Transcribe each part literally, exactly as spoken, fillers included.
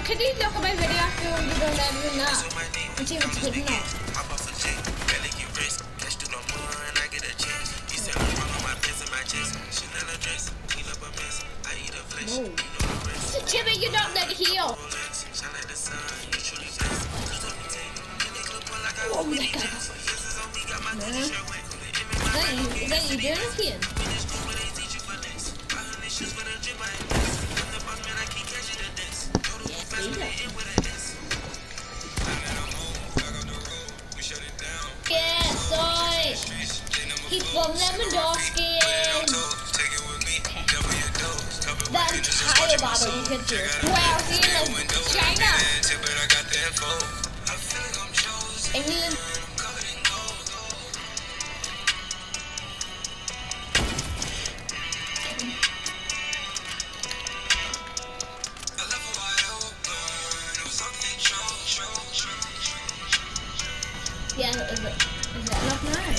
can you look at my video after you don't ever do that? And see if it's good enough. No. Timmy, you're not let heal. Oh my god. No. Is that you? Is that you doing it again? Yeah, sorry. He's from Lewandowski. That entire battle you can do. Well, in China. England. Yeah, is, it, is that enough now?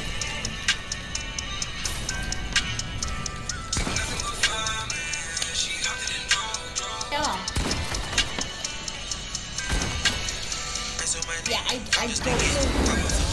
Yeah. Yeah, I, I don't know.